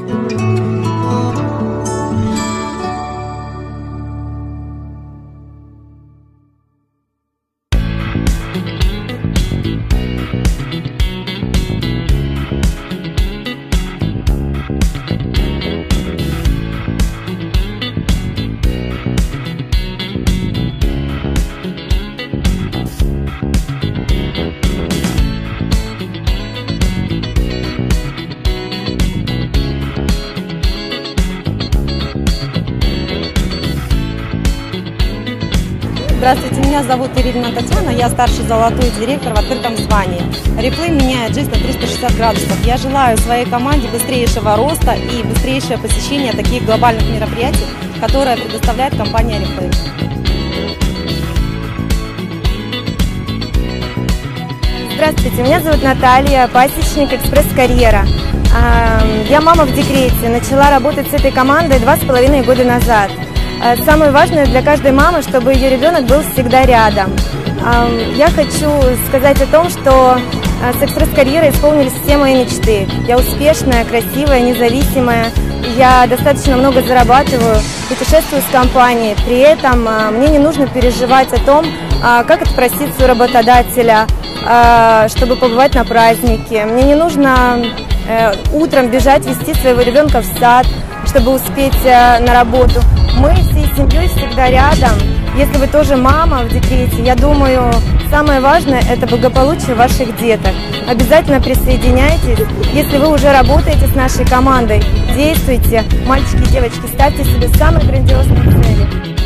Здравствуйте, меня зовут Ирина Татьяна, я старший золотой директор в открытом звании. Oriflame меняет жизнь на 360 градусов. Я желаю своей команде быстрейшего роста и быстрейшее посещение таких глобальных мероприятий, которые предоставляет компания Oriflame. Здравствуйте, меня зовут Наталья, пасечник «Экспресс-карьера». Я мама в декрете, начала работать с этой командой 2,5 года назад. Самое важное для каждой мамы, чтобы ее ребенок был всегда рядом. Я хочу сказать о том, что с «Экспресс-карьерой» исполнились все мои мечты. Я успешная, красивая, независимая. Я достаточно много зарабатываю, путешествую с компанией. При этом мне не нужно переживать о том, как отпроситься у работодателя, чтобы побывать на празднике. Мне не нужно утром бежать, вести своего ребенка в сад, чтобы успеть на работу. Мы всей семьей всегда рядом. Если вы тоже мама в декрете, я думаю, самое важное – это благополучие ваших деток. Обязательно присоединяйтесь. Если вы уже работаете с нашей командой, действуйте. Мальчики и девочки, ставьте себе самые грандиозные цели.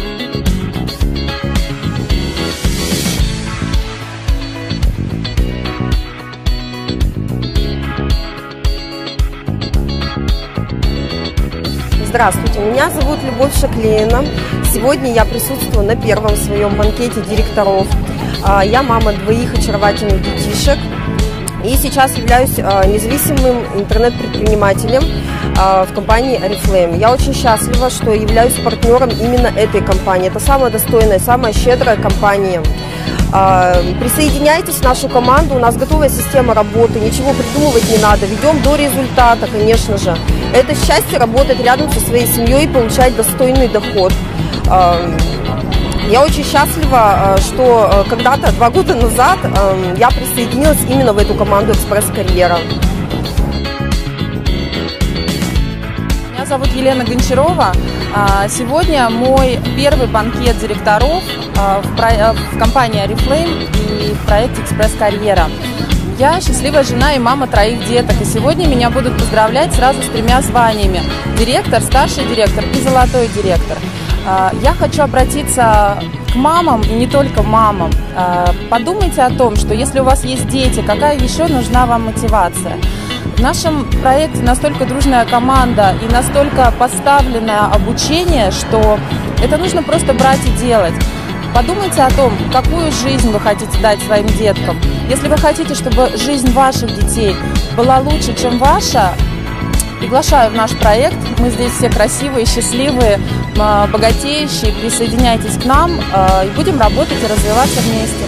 Здравствуйте, меня зовут Любовь Шаклеина. Сегодня я присутствую на первом своем банкете директоров. Я мама двоих очаровательных детишек и сейчас являюсь независимым интернет-предпринимателем в компании Oriflame. Я очень счастлива, что являюсь партнером именно этой компании. Это самая достойная, самая щедрая компания. Присоединяйтесь в нашу команду, у нас готовая система работы, ничего придумывать не надо, ведем до результата, конечно же. Это счастье работать рядом со своей семьей и получать достойный доход. Я очень счастлива, что когда-то, 2 года назад, я присоединилась именно в эту команду «Экспресс-карьера». Меня зовут Елена Гончарова. Сегодня мой первый банкет директоров в компании Oriflame и в проекте «Экспресс-карьера». Я счастливая жена и мама 3 деток, и сегодня меня будут поздравлять сразу с 3 званиями – директор, старший директор и золотой директор. Я хочу обратиться к мамам и не только мамам. Подумайте о том, что если у вас есть дети, какая еще нужна вам мотивация. В нашем проекте настолько дружная команда и настолько поставленное обучение, что это нужно просто брать и делать. Подумайте о том, какую жизнь вы хотите дать своим деткам. Если вы хотите, чтобы жизнь ваших детей была лучше, чем ваша, приглашаю в наш проект. Мы здесь все красивые, счастливые, богатеющие. Присоединяйтесь к нам и будем работать и развиваться вместе.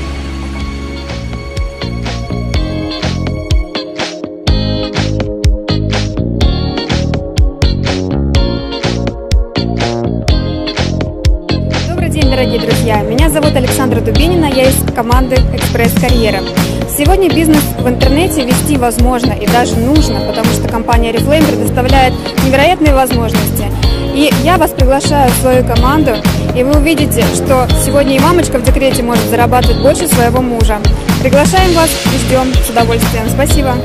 Дорогие друзья, меня зовут Александра Дубинина, я из команды «Экспресс-карьера». Сегодня бизнес в интернете вести возможно и даже нужно, потому что компания Oriflame предоставляет невероятные возможности. И я вас приглашаю в свою команду, и вы увидите, что сегодня и мамочка в декрете может зарабатывать больше своего мужа. Приглашаем вас и ждем с удовольствием. Спасибо.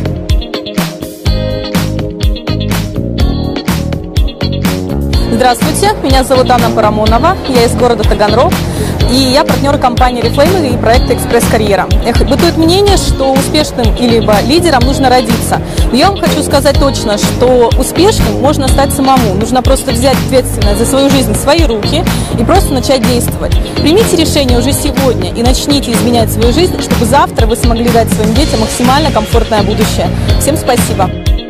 Здравствуйте, меня зовут Анна Парамонова, я из города Таганрог, и я партнер компании Oriflame и проекта «Экспресс-карьера». Бытует мнение, что успешным либо лидером нужно родиться. Но я вам хочу сказать точно, что успешным можно стать самому. Нужно просто взять ответственность за свою жизнь в свои руки и просто начать действовать. Примите решение уже сегодня и начните изменять свою жизнь, чтобы завтра вы смогли дать своим детям максимально комфортное будущее. Всем спасибо!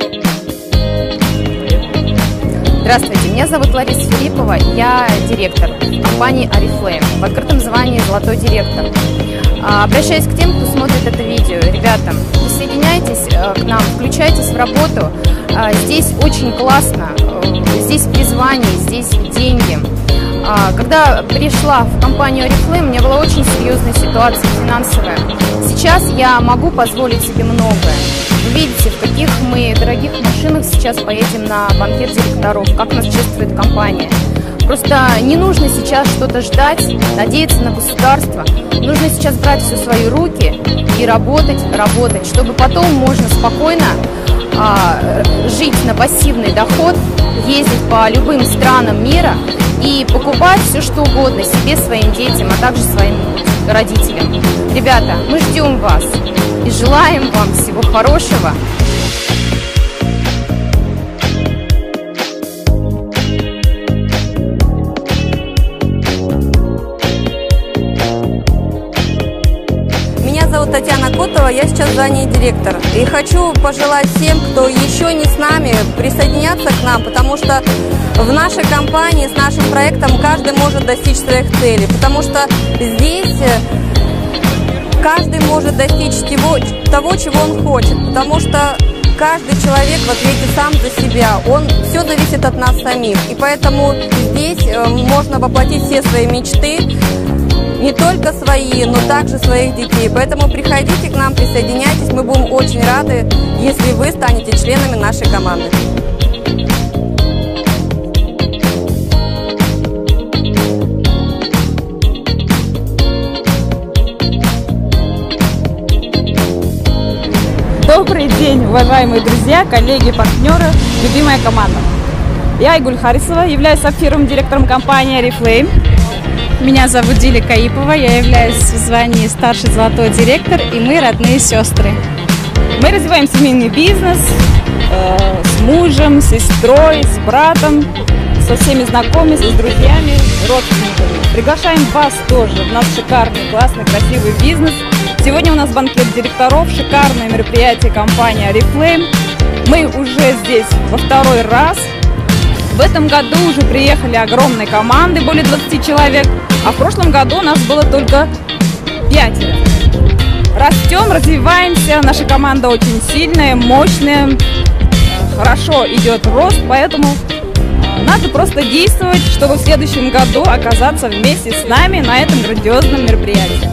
Здравствуйте, меня зовут Лариса Филиппова, я директор компании Oriflame, в открытом звании «Золотой директор». Обращаюсь к тем, кто смотрит это видео. Ребята, присоединяйтесь к нам, включайтесь в работу. Здесь очень классно, здесь призвание, здесь деньги. Когда пришла в компанию Oriflame, у меня была очень серьезная ситуация финансовая. Сейчас я могу позволить себе многое. Вы видите, в каких мы дорогих машинах сейчас поедем на банкет директоров, как нас чествует компания. Просто не нужно сейчас что-то ждать, надеяться на государство. Нужно сейчас брать все в свои руки и работать, чтобы потом можно спокойно жить на пассивный доход, ездить по любым странам мира и покупать все, что угодно себе, своим детям, а также своим родителям. Ребята, мы ждем вас и желаем вам всего хорошего. Меня зовут Татьяна Котова, я сейчас в здании директор. И хочу пожелать всем, кто еще не с нами, присоединяться к нам, потому что в нашей компании с нашим проектом каждый может достичь своих целей, потому что здесь каждый может достичь того, чего он хочет, потому что каждый человек в ответе сам за себя, все зависит от нас самих, и поэтому здесь можно воплотить все свои мечты, не только свои, но также своих детей. Поэтому приходите к нам, присоединяйтесь, мы будем очень рады, если вы станете членами нашей команды. Добрый день, уважаемые друзья, коллеги, партнеры, любимая команда. Я Айгуль Харисова, являюсь сапфировым директором компании Oriflame. Меня зовут Диля Каипова, я являюсь в звании старший золотой директор, и мы родные сестры. Мы развиваем семейный бизнес с мужем, с сестрой, с братом, со всеми знакомыми, с друзьями, родственниками. Приглашаем вас тоже в наш шикарный, классный, красивый бизнес. Сегодня у нас банкет директоров, шикарное мероприятие компании Oriflame. Мы уже здесь во второй раз. В этом году уже приехали огромные команды, более 20 человек, а в прошлом году у нас было только 5. Растем, развиваемся, наша команда очень сильная, мощная, хорошо идет рост, поэтому надо просто действовать, чтобы в следующем году оказаться вместе с нами на этом грандиозном мероприятии.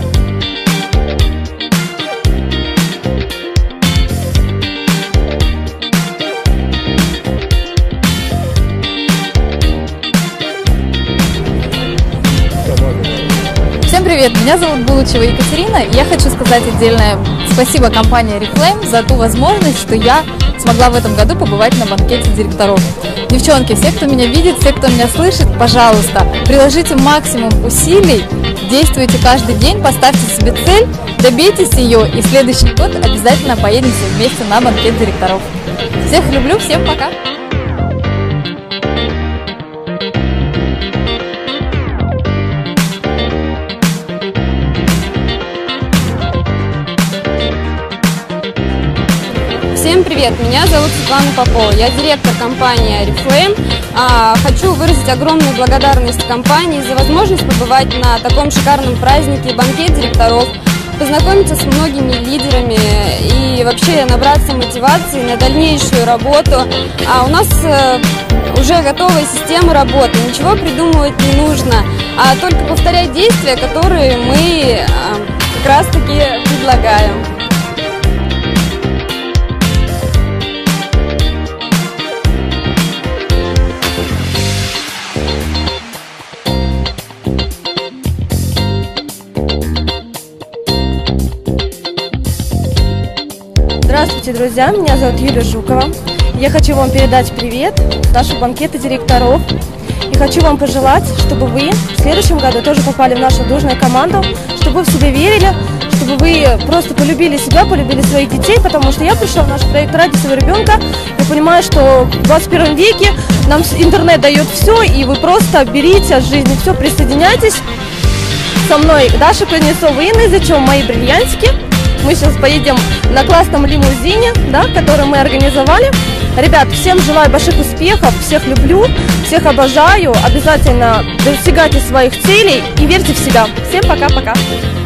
Всем привет, меня зовут Булычева Екатерина, и я хочу сказать отдельное спасибо компании Oriflame за ту возможность, что я смогла в этом году побывать на банкете директоров. Девчонки, все, кто меня видит, все, кто меня слышит, пожалуйста, приложите максимум усилий, действуйте каждый день, поставьте себе цель, добейтесь ее, и в следующий год обязательно поедемте вместе на банкет директоров. Всех люблю, всем пока! Всем привет, меня зовут Светлана Попова, я директор компании Oriflame. Хочу выразить огромную благодарность компании за возможность побывать на таком шикарном празднике, банкет директоров, познакомиться с многими лидерами и вообще набраться мотивации на дальнейшую работу. У нас уже готовая система работы, ничего придумывать не нужно, а только повторять действия, которые мы как раз таки предлагаем. Здравствуйте, друзья! Меня зовут Юлия Жукова. Я хочу вам передать привет с нашего банкета директоров. И хочу вам пожелать, чтобы вы в следующем году тоже попали в нашу дружную команду, чтобы вы в себя верили, чтобы вы просто полюбили себя, полюбили своих детей, потому что я пришла в наш проект ради своего ребенка. Я понимаю, что в 21 веке нам интернет дает все, и вы просто берите от жизни все, присоединяйтесь. Со мной Даша Кузнецова и Инна Зачем, мои бриллиантики. Мы сейчас поедем на классном лимузине, да, который мы организовали. Ребят, всем желаю больших успехов, всех люблю, всех обожаю. Обязательно достигайте своих целей и верьте в себя. Всем пока-пока.